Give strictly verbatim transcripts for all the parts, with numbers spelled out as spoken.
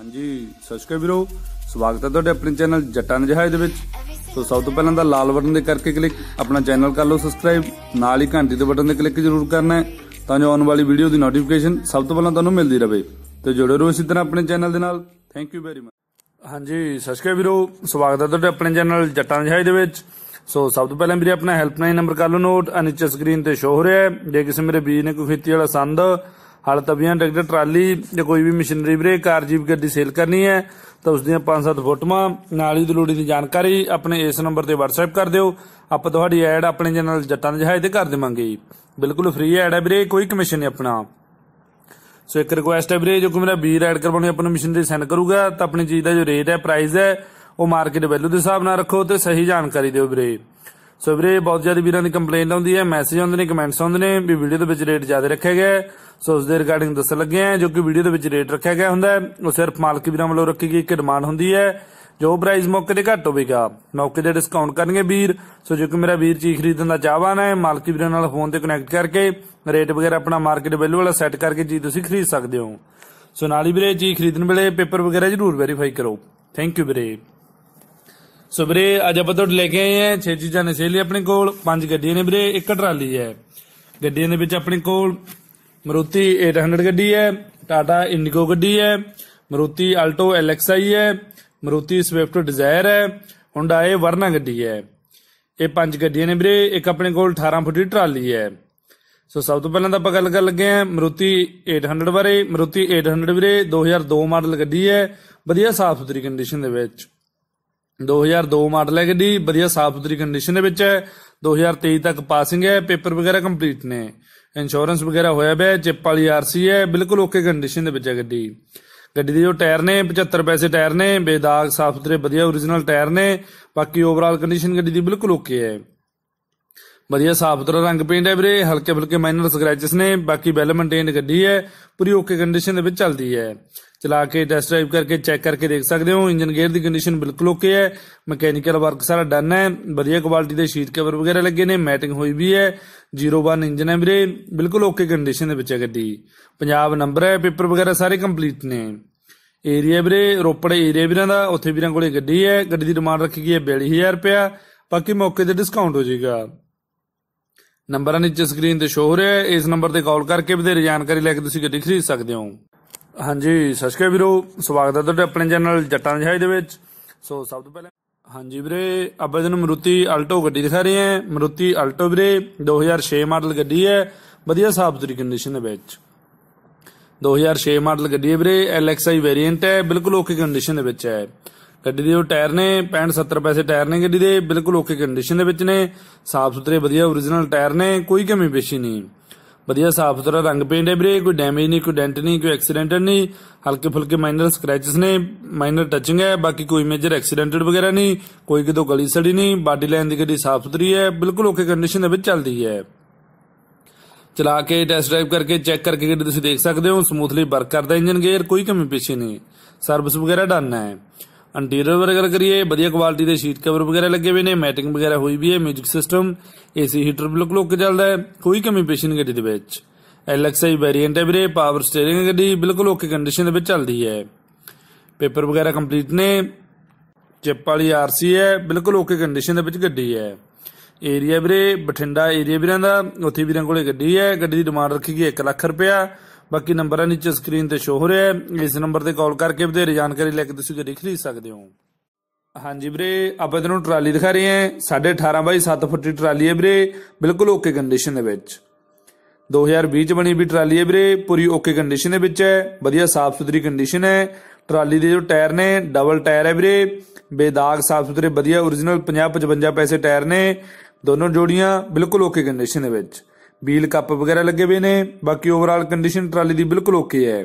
हाँ जी सत श्री अकाल वीरो, स्वागत है तुहाडे अपने चैनल जट्टा ने जहाज दे विच। तो सब तो पहलां तां लाल बटन दे करके क्लिक अपना चैनल कर लो सबसक्राइब, नाल ही घंटी दे बटन दे क्लिक जरूर करना है तां जो आने वाली वीडियो की नोटिफिकेशन सब तो पहलां तुहानूं मिलदी रहे। तो जुड़े रहो इसी तरह अपने चैनल दे नाल। Thank you very much. हाँ जी सत श्री अकाल वीरो, स्वागत है तुहाडे अपने चैनल जट्टा ने जहाज दे विच। सो सब तो पहले मेरे अपना हेल्पलाइन नंबर कर लो नोट, आ नीचे स्क्रीन ते शो हो रहा है। जे किसी मेरे बीर ने कोई खेती वाला संद, हल तबियां, ट्रैक्टर, ट्राली या कोई भी मशीनरी वीरे कार जीप गड्डी सेल करनी है तो उसदियां पांच सत्त फोटोआं नाल ही लोड़ी दी जानकारी अपने इस नंबर ते व्हाट्सएप कर दिओ। आपां तुहाडी ऐड अपने चैनल जट्टा ने जहाज ते कर देवांगे। बिल्कुल फ्री ऐड है वीरे, कोई कमीशन नहीं अपना। सो एक रिक्वेस्ट है वीरे, जो कोई मेरा बीर ऐड करवाने अपनी मशीनरी सेंड करूगा तो अपनी चीज का जो रेट है, प्राइस है, वो मार्केट वैल्यू के हिसाब नाल रखो तो सही जानकारी दिओ वीरे। सो वीरे बहुत ज्यादा वीरां दी कंप्लेंट आउंदी है, मैसेज आउंदे ने, कमेंट्स आउंदे ने भी वीडियो दे विच रेट ज्यादा रखा गया है। सो उस दे रिगार्डिंग दस्सण लगे हैं जो कि वीडियो दे विच रेट रखा गया हुंदा है वो सिर्फ मालक वीरां वालों रखी गई एक डिमांड हुंदी है। जो प्राइस मौके ते घट होवेगा मौके ते डिस्काउंट करनगे वीर। सो जो कि मेरा वीर चीज खरीदण दा चाहवान है, मालकी वीरां नाल फोन ते कनैक्ट करके रेट वगैरह अपना मार्केट वैल्यू वाला सैट करके चीज तुसीं खरीद सकदे हो। सो नाल ही वीरे चीज खरीदण वेले पेपर वगैरह जरूर वेरीफाई करो। थैंक यू वीरे। सो वीरे अज आपां तुहाडे लेके आए हैं छे चीजां ने सेल अपने कोल, पांच गड्डियां ने वीरे, एक ट्राली है। गड्डियां दे विच अपने कोल मरूती एट हंड्रड गड्डी है, टाटा इंडिगो गड्डी है, Maruti Alto L X I है, मरूती स्विफ्ट डिजायर है, हुंडई वर्ना गड्डी है। ये पांच गड्डियां ने वीरे, एक अपने कोल अठारह फुटी ट्राली है। सो सब तो पहले आप गल कर लगे हैं मरूती एट हंड्रड बारे। मरूती एट हंड्रड वीरे दो हजार दो मॉडल गड्डी है, वधिया साफ सुथरी कंडीशन दे विच। दो हजार दो मॉडल है गड्डी, वधिया साफ सुथरी कंडीशन दे विच है। दो हजार तेईस तक पासिंग है, पेपर वगैरह कंप्लीट ने, इंश्योरेंस वगैरह होया पिया, चिप वाली आरसी है, बिल्कुल ओके कंडीशन दे विच है गड्डी। गड्डी दे जो टायर ने पचहत्तर पैसे टायर ने, बेदाग साफ सुथरे वधिया ओरिजिनल टायर ने। बाकी ओवरऑल कंडीशन गड्डी दी बिल्कुल ओके है, वधिया साफ सुथरा रंग पेंट है वीरे, हल्के फुल्के माइनर स्क्रैचेस ने। बाकी वेल मेनटेन्ड गड्डी है, पूरी ओके कंडीशन दे विच चलदी है। चला के टेस्ट ड्राइव करके चेक करके देख सकते हो। इंजन गेयर की कंडीशन बिल्कुल ओके है, मैकेनिकल वर्क सारा डन है, वधिया क्वालिटी के शीट कवर वगैरह लगे ने, मैटिंग हुई भी है, जीरो वन इंजन है वीरे, बिल्कुल ओके कंडीशन दे विच है गड्डी। पंजाब नंबर है, पेपर वगैरह सारे कंप्लीट ने। एरिया वीरे रोपड़ एरिया वीरां दा, उत्थे वीरां कोले गड्डी है। गड्डी की डिमांड रखी गई है बयाली हजार रुपया, बाकी मौके ते डिस्काउंट हो जाएगा। नंबर नीचे स्क्रीन ते शो हो रहा है, इस नंबर ते कॉल करके वधेरे जानकारी लैके तुसीं गड्डी खरीद सकते हो। हाँ जी सत श्री अकाल वीरो, स्वागत है तुहाडे अपने चैनल जट्टा ने जहाज दे विच। सो सब तो पहले हाँ जी वीरे आपां तुहानूं मरूती आल्टो गड्डी दिखा रहे हैं। मरूती आल्टो वीरे दो हजार छे मॉडल गड्डी है, वधिया साफ सुथरी कंडीशन दे विच। दो हजार छे मॉडल गड्डी है वीरे, एल एक्स आई वेरिएंट है, बिल्कुल ओके कंडीशन दे विच है। गड्डी दे जो टायर ने पैंठ सत्तर पैसे टायर ने गड्डी दे, बिल्कुल ओके कंडीशन दे विच ने, साफ सुथरे वधिया ओरिजिनल टायर ने, कोई कमी पेशी नहीं। वधिया साफ सुथरा रंग पेंट है वीरे, कोई डैमेज नहीं, कोई डेंट नहीं, कोई एक्सीडेंटल नहीं, हल्के फुल्के माइनर स्क्रैचेस ने, माइनर टचिंग है। बाकी कोई मेजर एक्सीडेंटेड वगैरह नहीं, कोई कितों गली सड़ी नहीं। बॉडी लाइन की गड्डी साफ सुथरी है, बिल्कुल ओके कंडीशन दे विच चलदी है। चला के टेस्ट ड्राइव करके चेक करके गड्डी तुसीं देख सकते हो, स्मूथली वर्क करदा इंजन गेयर, कोई कमी पेशी नहीं, सर्विस वगैरह डन है। इंटीरियर वगैरह करिए, वधिया क्वालिटी के शीट कवर वगैरह लगे हुए ने, मैटिंग वगैरह हुई भी है, म्यूजिक सिस्टम, एसी हीटर बिल्कुल ओके चलता है, कोई कमी पेशी नहीं गड्डी दे विच। एल एक्स आई वेरिएंट है वीरे, पावर स्टीयरिंग है गड्डी, बिल्कुल ओके कंडीशन दे विच चलदी है। पेपर वगैरह कंप्लीट ने, चिप वाली आरसी है, बिल्कुल ओके कंडीशन दे विच गड्डी है। एरिया वीरे बठिंडा एरिया वीरां दा, उत्थे वीरां कोले गड्डी है। गड्डी की डिमांड रखी गई एक लख रुपया। बाकी नंबर नीचे स्क्रीन ते शो हो रहा है, इस नंबर ते कॉल करके वधेरे जानकारी लैके तुसीं गड्डी खरीद सकते हो। हाँ जी वीरे आपां तुहानूं ट्राली दिखा रहे हैं, साढ़े अठारह बाई सत्त फुट की ट्राली है वीरे, बिल्कुल ओके कंडीशन दे विच। दो हजार बीस च बनी भी ट्राली है वीरे, पूरी ओके कंडीशन दे विच है, वधिया साफ सुथरी कंडीशन है। ट्राली के जो टायर ने डबल टायर है वीरे, बेदाग साफ सुथरे वधिया ओरिजिनल पचास पचवंजा पैसे टायर ने, दोनों जोड़ियां बिल्कुल ओके कंडीशन दे विच। व्हील कप वगैरह लगे हुए ने। बाकी ओवरऑल कंडीशन ट्राली की बिल्कुल ओके है।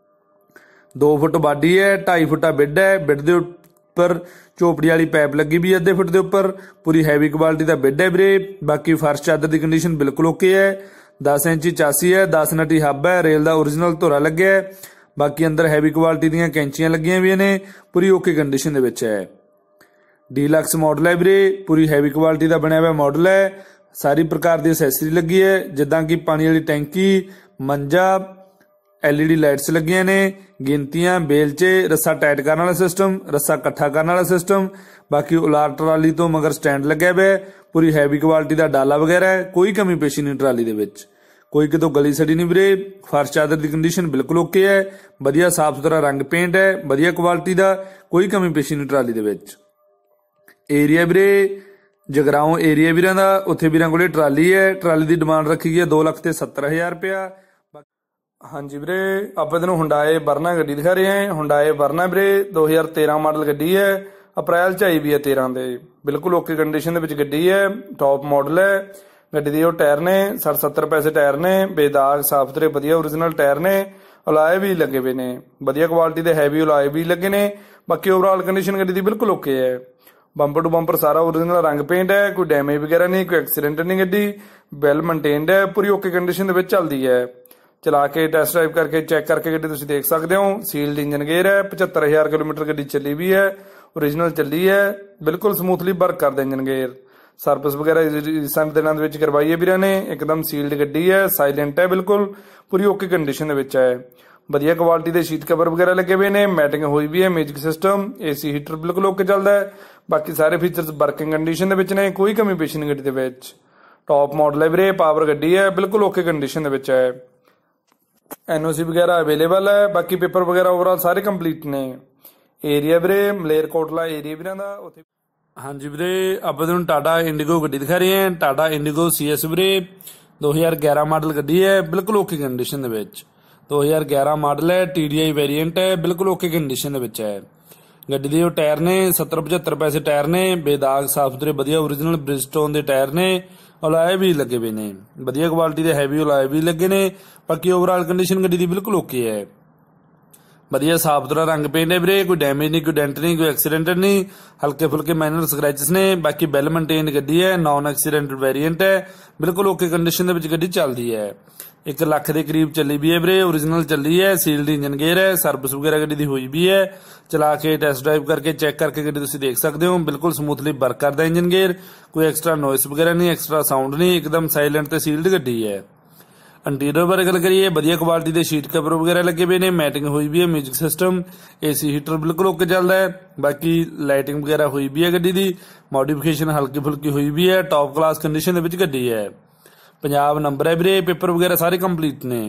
दो फुट बाडी है, ढाई फुटा बिड है, बिड के उपर झोपड़ी वाली पैप लगी भी अद्धे फुट के उपर, पूरी हैवी क्वालिटी का बिड है वीरे। बाकी फर्श चादर की कंडीशन बिल्कुल ओके है। दस इंची चासी है, दस नटी हब है, रेल का ओरिजिनल धोरा लग्या है। बाकी अंदर हैवी क्वालिटी दी कैंचियां लगियां हुई ने, पूरी ओके कंडीशन दे विच है। डीलक्स मॉडल है वीरे, पूरी हैवी क्वालिटी का बनया हुआ मॉडल है। सारी प्रकार की असैसरी लगी है, जिदा कि पानी वाली टैंकी, मंजा, एल ई डी लाइट्स लगियां ने, गिनतियां, बेलचे, रस्सा टाइट करने वाला सिस्टम, रस्सा इकट्ठा करने वाला सिस्टम। बाकी उलार ट्राली तो मगर स्टैंड लग्या पिया, पूरी हैवी क्वालिटी का डाला वगैरह है, कोई कमी पेशी नहीं ट्राली दे विच, कोई कितों गली सड़ी नहीं वीरे। फर्श चादर की कंडीशन बिल्कुल ओके है, वधिया साफ सुथरा रंग पेंट है, वधिया क्वालिटी का, कोई कमी पेशी नहीं ट्राली दे विच। एरिया वीरे जगराओं एरिया वीरां दा, उत्थे वीरां कोले ट्राली है, ट्राली की डिमांड रखी गई है दो लख ते सत्तर हज़ार रुपया। हाँ जी वीरे आप तेन हुंडाई वर्ना गड्डी दिखा रहे हैं। हुंडाई वर्ना वीरे दो हज़ार तेरह मॉडल गड्डी है, अप्रैल च आई भी है तेरह दे, बिल्कुल ओके कंडीशन दे विच गड्डी है, टॉप मॉडल है। गड्डी दे टायर ने सठ सत्तर पैसे टायर ने, बेदाग साफ सुथरे वधिया ओरिजिनल टायर ने, अलाए भी लगे हुए ने, वधिया क्वालिटी दे हैवी अलाए भी लगे ने। बाकी ओवरऑल कंडीशन गड्डी दी बिल्कुल ओके है, बंपर टू बंपर सारा ओरिजिनल रंग पेंट है, कोई डैमेज वगैरह नहीं, कोई एक्सीडेंट नहीं, गड्डी वैल मेनटेन्ड है, पूरी ओके कंडीशन दे विच चलदी है। चला के टेस्ट ड्राइव करके चेक करके गड्डी तुसीं देख सकते हो। सील्ड इंजन गेयर है, पचहत्तर हज़ार किलोमीटर गड्डी चली भी है, ओरिजिनल चली है, बिल्कुल समूथली वर्क करदा इंजन गेयर। सर्विस वगैरह रिसेंट दिनों के करवाई है वीरां ने, एकदम सील्ड गड्डी है, साइलेंट है, बिल्कुल पूरी ओके कंडीशन दे विच है। वधिया क्वालिटी के शीट कवर वगैरह लगे हुए ने, मैटिंग हुई भी है, म्यूजिक सिस्टम, एसी हीटर बिल्कुल ओके चलता है। बाकी सारे फीचर्स वर्किंग कंडीशन दे विच ने, कोई कमी पेशी नहीं गड्डी दे विच। टॉप मॉडल है वीरे, पावर गड्डी है, बिल्कुल ओके कंडीशन दे विच है। एन ओ सी वगैरह अवेलेबल है, बाकी पेपर वगैरह ओवरऑल सारे कंप्लीट ने। एरिया वीरे मलेरकोटला एरिया वीरां दा उत्थे। हाँ जी वीरे आप तुहानूं टाटा इंडिगो गड्डी दिखा रहे हैं। टाटा इंडिगो सी एस वीरे दो हज़ार ग्यारह मॉडल गड्डी है, बिल्कुल ओके कंडीशन दे विच। दो हज़ार ग्यारह मॉडल है, टी डी आई वेरिएंट है, बिल्कुल ओके कंडीशन दे विच है। गड्डी दे टायर ने सत्तर पचहत्तर पैसे टायर ने, बेदाग साफ सुथरे वधिया ओरिजिनल ब्रिजस्टोन के टायर ने, अलाए भी लगे हुए ने, वधिया क्वालिटी के हैवी अलाए भी लगे ने। बाकी ओवरऑल कंडीशन गड्डी दी बिल्कुल ओके है, वधिया साफ सुथरा रंग पेंट है वीरे, कोई डैमेज नहीं, कोई डेंट नहीं, कोई एक्सीडेंट नहीं, हल्के फुल्के माइनर स्क्रैचेस ने। बाकी वेल मेनटेन्ड गड्डी है, नॉन एक्सीडेंट वेरिएंट है, बिल्कुल ओके कंडीशन दे विच गड्डी चलदी है। एक लख के करीब चली भी है वीरे, ओरिजिनल चली है, सील्ड इंजन गेयर है, सर्विस वगैरह गड्डी दी हुई भी है। चला के टेस्ट ड्राइव करके चेक करके गड्डी तुसीं देख सकते हो, बिल्कुल स्मूथली वर्क करदा इंजन गेयर, कोई एक्स्ट्रा नॉइस वगैरह नहीं, एक्स्ट्रा साउंड नहीं, एकदम साइलेंट ते सील्ड गड्डी है। इंटीरियर बारे गल करिए, वधिया क्वालिटी के शीट कवर वगैरह लगे हुए ने, मैटिंग हुई भी है, म्यूजिक सिस्टम, एसी हीटर बिल्कुल ओके चलता है। बाकी लाइटिंग वगैरह हुई भी है, गड्डी दी मॉडिफिकेशन हल्की फुल्की हुई भी है, टॉप क्लास कंडीशन दे विच गड्डी है। पंजाब नंबर है वीरे, पेपर वगैरह सारे कंप्लीट ने।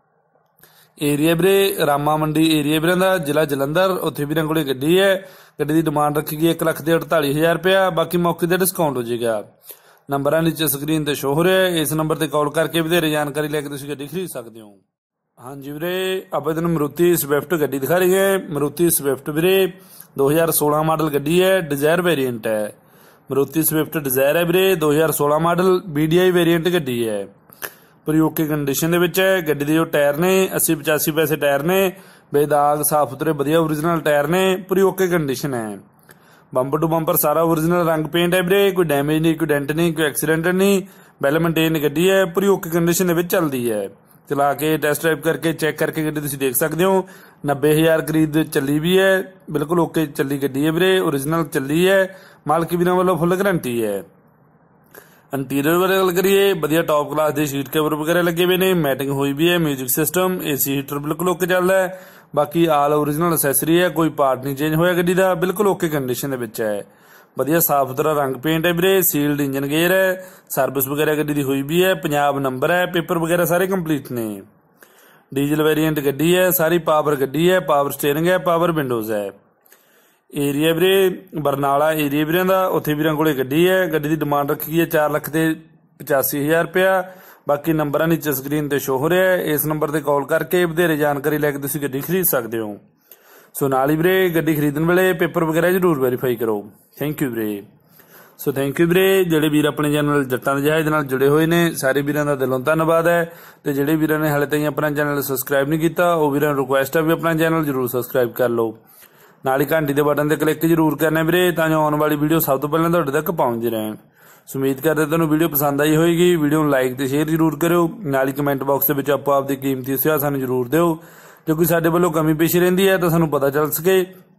एरिया वीरे रामा मंडी एरिया वीरां दा, जिला जलंधर, उत्थे वीरां कोले गड्डी है। गड्डी की डिमांड रखी गई एक लख ते अड़ताली हज़ार रुपया, बाकी मौके ते डिस्काउंट हो जाएगा। नंबर नीचे स्क्रीन ते शो हो रहा है, इस नंबर ते कॉल करके वधेरे जानकारी लैके तुसीं गड्डी खरीद सकते हो। हाँ जी वीरे आप तेन मरूती स्विफ्ट गड्डी दिखा रही है। मरूती स्विफ्ट वीरे दो हज़ार सोलह मॉडल गड्डी है, डिजायर वेरिएंट है। मरूती स्विफ्ट डिजायर है वीरे दो हज़ार सोलह model, B D I variant गड्डी है, पूरी ओके कंडीशन दे विच है। गड्डी दे जो टायर ने अस्सी पचासी पैसे टायर ने, बेदाग साफ सुथरे वधिया ओरिजिनल टायर ने, पूरी ओके कंडीशन है। बंपर टू बंपर सारा ओरिजिनल रंग पेंट है वीरे, कोई डैमेज नहीं, कोई डेंट नहीं, कोई एक्सीडेंट नहीं, वेल मेनटेन गड्डी है, पूरी ओके कंडीशन दे विच चलदी है। चला के टेस्ट ड्राइव करके चेक करके गड्डी तुसीं देख सकते हो। नब्बे हज़ार करीब चली भी है, बिल्कुल ओके चली गड्डी है वीरे, ओरिजिनल चली है, मालक वीरां वालों फुल गारंटी है। इंटीरियर बारे गल करिए, वधिया टॉप क्लास के शीट कवर वगैरह लगे हुए ने, मैटिंग हुई भी है, म्यूजिक सिस्टम, एसी हीटर बिल्कुल ओके चलता है। बाकी आल ओरिजिनल असैसरी है, कोई पार्ट नहीं चेंज होया गड्डी दा, बिल्कुल ओके कंडीशन दे विच है। वधिया साफ सुथरा रंग पेंट है वीरे, सील्ड इंजन गेयर है, सर्विस वगैरह गड्डी दी हुई भी है, पंजाब नंबर है, पेपर वगैरह सारे कंप्लीट ने। डीजल वेरिएंट गड्डी है, सारी पावर गड्डी है, पावर स्टीयरिंग है, पावर विंडोज है। एरिया वीरे बरनाला एरिया वीरां दा, उत्थे वीरां कोले गड्डी है। गड्डी की डिमांड रखी गई है चार लख ते पचासी हज़ार रुपया। बाकी नंबर नीचे स्क्रीन ते शो हो रहा है, इस नंबर ते कॉल करके वधेरे जानकारी लैके तुसीं गड्डी खरीद सकते हो। सो नाल ही वीरे गड्डी खरीदण वेले पेपर वगैरह जरूर वेरीफाई करो। Thank you Veere. So thank you वीरे, ਜਿਹੜੇ ਵੀਰ ਆਪਣੇ ਚੈਨਲ ਜੱਟਾਂ ਦੇ ਜਹਾਜ਼ ਨਾਲ ਜੁੜੇ ਹੋਏ ਨੇ ਸਾਰੇ ਵੀਰਾਂ ਦਾ ਦਿਲੋਂ ਧੰਨਵਾਦ ਹੈ। ਤੇ ਜਿਹੜੇ ਵੀਰਾਂ ਨੇ ਹਾਲੇ ਤਾਈਂ ਆਪਣਾ ਚੈਨਲ ਸਬਸਕ੍ਰਾਈਬ ਨਹੀਂ ਕੀਤਾ ਉਹ ਵੀਰਾਂ ਨੂੰ ਰਿਕੁਐਸਟ ਹੈ ਵੀ ਆਪਣਾ ਚੈਨਲ ਜਰੂਰ ਸਬਸਕ੍ਰਾਈਬ ਕਰ ਲਓ। ਨਾਲ ਹੀ ਘੰਟੀ ਦੇ ਬਟਨ ਤੇ ਕਲਿੱਕ ਜਰੂਰ ਕਰਨਾ ਵੀਰੇ ਤਾਂ ਜੋ ਆਉਣ ਵਾਲੀ ਵੀਡੀਓ ਸਭ ਤੋਂ ਪਹਿਲਾਂ ਤੁਹਾਡੇ ਤੱਕ ਪਹੁੰਚਦੀ ਰਹੇ। ਸੋ ਉਮੀਦ ਕਰਦੇ ਤੁਹਾਨੂੰ ਵੀਡੀਓ ਪਸੰਦ ਆਈ ਹੋਏਗੀ। ਵੀਡੀਓ ਨੂੰ ਲਾਈਕ ਤੇ ਸ਼ੇਅਰ ਜਰੂਰ ਕਰਿਓ। ਨਾਲ ਹੀ ਕਮੈਂਟ ਬਾਕਸ ਦੇ ਵਿੱਚ ਆਪੋ ਆਪਦੀ ਕੀਮਤੀ ਸੁਝਾਅ ਸਾਨੂੰ ਜਰੂਰ ਦਿਓ। ਜੋ ਕੋਈ ਸਾਡੇ ਵੱਲੋਂ ਕਮੀ ਪੇਸ਼ੀ ਰਹਿੰਦੀ ਹੈ ਤਾਂ ਸਾਨੂੰ ਪਤਾ ਚੱਲ ਸਕੇ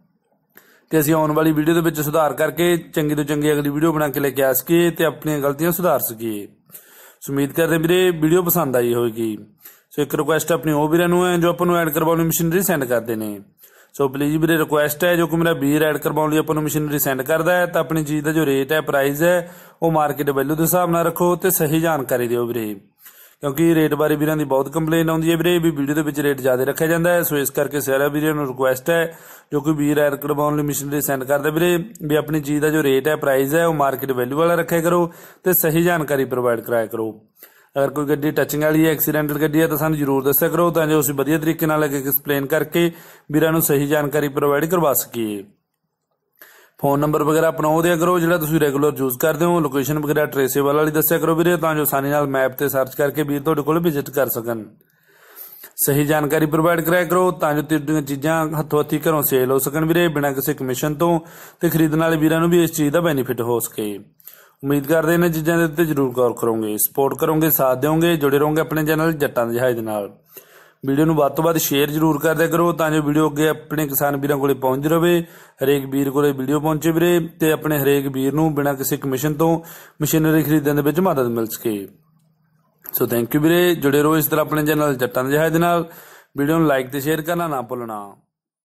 ਤੇ ਅਸੀਂ ਆਉਣ ਵਾਲੀ ਵੀਡੀਓ ਦੇ ਵਿੱਚ ਸੁਧਾਰ ਕਰਕੇ ਚੰਗੀ ਤੋਂ ਚੰਗੀ ਅਗਲੀ ਵੀਡੀਓ ਬਣਾ ਕੇ ਲੈ ਕੇ ਆ ਸਕੀਏ ਤੇ ਆਪਣੀਆਂ ਗਲਤੀਆਂ ਸੁਧਾਰ ਸਕੀਏ। ਸੋ ਉਮੀਦ ਕਰਦੇ ਵੀਰੇ ਵੀਡੀਓ ਪਸੰਦ ਆਈ ਹੋਏਗੀ। सो एक रिक्वेस्ट अपनी वो वीरां नूं है जो आपां नूं ऐड करवाउण लई मशीनरी सेंड करते हैं। सो प्लीज़ वीरे रिक्वेस्ट है जो कि मेरा वीर ऐड करवाउण लई आपां नूं मशीनरी सेंड करदा है तो अपनी चीज़ का जो रेट है प्राइस है वो मार्केट वैल्यू के हिसाब नाल रखो तो सही जानकारी दिओ वीरे, क्योंकि रेट बारे वीरां दी बहुत कंप्लेन आउंदी है वीरे भी वीडियो के रेट ज़्यादा रखा जाता है। सो इस करके सारे वीरां नूं रिक्वेस्ट है जो कि वीर ऐड करवाउण लई मशीनरी सेंड करदा वीरे भी अपनी चीज़ का जो रेट है प्राइस है वो मार्केट वैल्यू वाला रखा करो तो सही जानकारी प्रोवाइड कराया करो। अगर कोई गड्डी टचिंग वाली है एक्सीडेंटल गड्डी है तो सानूं जरूर दस्सिया करो तां जो असीं वधिया तरीके नाल अगे एक्सप्लेन करके वीरां नूं सही जानकारी प्रोवाइड करवा सकीए। फोन नंबर वगैरह अपना वो दिया करो जिहड़ा तुसीं रेगुलर यूज करदे हो, लोकेशन वगैरह ट्रेसेबल वाली दस्सिया करो वीरे तां जो आसानी नाल मैप ते सर्च करके वीर तुहाडे कोल विजिट कर सकन। सही जानकारी प्रोवाइड कराया करो तां जो तुहाडीआं चीज़ां हत्थों हत्थी घरों सेल हो सकन वीरे बिना किसी कमीशन तो ते खरीदण वाले वीरां नूं भी इस चीज़ का बेनीफिट हो सके। उम्मीद करते हैं इन चीज़ों के उत्ते जरूर गौर करोगे, सपोर्ट करोगे, साथ दोगे, जुड़े रहोगे अपने चैनल जट्टां दे जहाज़ दे नाल। वीडियो नूं वध तों वध शेयर जरूर कर दिया करो तां जो वीडियो अगे अपने किसान वीरां कोले पहुंचदी रहे, हरेक वीर कोले वीडियो पहुंचे वीरे ते अपने हरेक वीर नूं बिना किसी कमीशन तो मशीनरी खरीदण दे विच मदद मिल सके। सो थैंक यू वीरे, जुड़े रहो इस तरह अपने चैनल जट्टां दे जहाज़ दे नाल। वीडियो नूं लाइक ते शेयर करना ना भुलना।